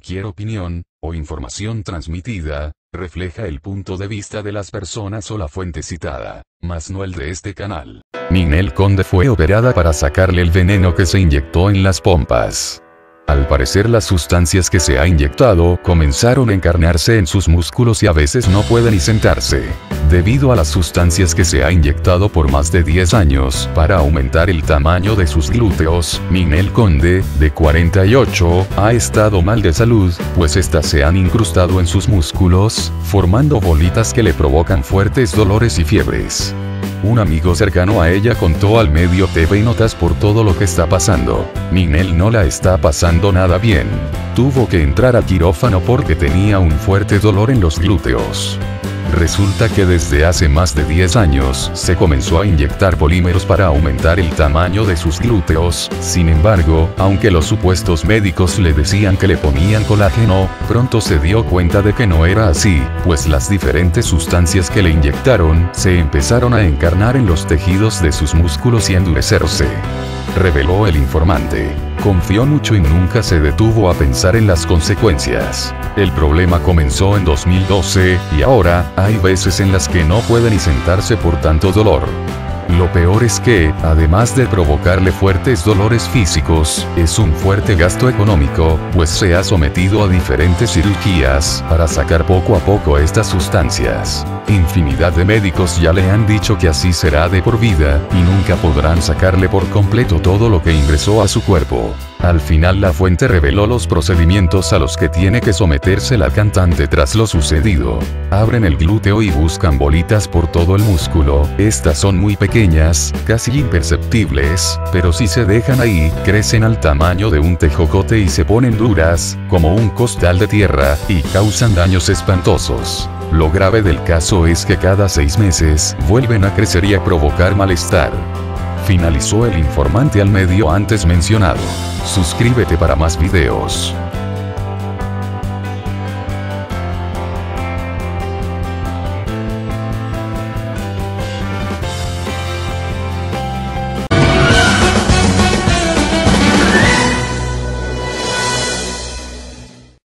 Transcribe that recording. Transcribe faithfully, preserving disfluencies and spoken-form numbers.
Cualquier opinión, o información transmitida, refleja el punto de vista de las personas o la fuente citada, mas no el de este canal. Ninel Conde fue operada para sacarle el veneno que se inyectó en las pompas. Al parecer las sustancias que se ha inyectado comenzaron a encarnarse en sus músculos y a veces no puede ni sentarse. Debido a las sustancias que se ha inyectado por más de diez años para aumentar el tamaño de sus glúteos, Ninel Conde, de cuarenta y ocho, ha estado mal de salud, pues estas se han incrustado en sus músculos, formando bolitas que le provocan fuertes dolores y fiebres. Un amigo cercano a ella contó al medio T V y Notas por todo lo que está pasando. Ninel no la está pasando nada bien. Tuvo que entrar a quirófano porque tenía un fuerte dolor en los glúteos. Resulta que desde hace más de diez años se comenzó a inyectar polímeros para aumentar el tamaño de sus glúteos. Sin embargo, aunque los supuestos médicos le decían que le ponían colágeno, pronto se dio cuenta de que no era así, pues las diferentes sustancias que le inyectaron se empezaron a encarnar en los tejidos de sus músculos y endurecerse. Reveló el informante. Confió mucho y nunca se detuvo a pensar en las consecuencias. El problema comenzó en dos mil doce, y ahora, hay veces en las que no puede ni sentarse por tanto dolor. Lo peor es que, además de provocarle fuertes dolores físicos, es un fuerte gasto económico, pues se ha sometido a diferentes cirugías para sacar poco a poco estas sustancias. Infinidad de médicos ya le han dicho que así será de por vida, y nunca podrán sacarle por completo todo lo que ingresó a su cuerpo. Al final la fuente reveló los procedimientos a los que tiene que someterse la cantante tras lo sucedido. Abren el glúteo y buscan bolitas por todo el músculo. Estas son muy pequeñas, casi imperceptibles, pero si se dejan ahí, crecen al tamaño de un tejocote y se ponen duras, como un costal de tierra, y causan daños espantosos. Lo grave del caso es que cada seis meses, vuelven a crecer y a provocar malestar. Finalizó el informante al medio antes mencionado. Suscríbete para más videos.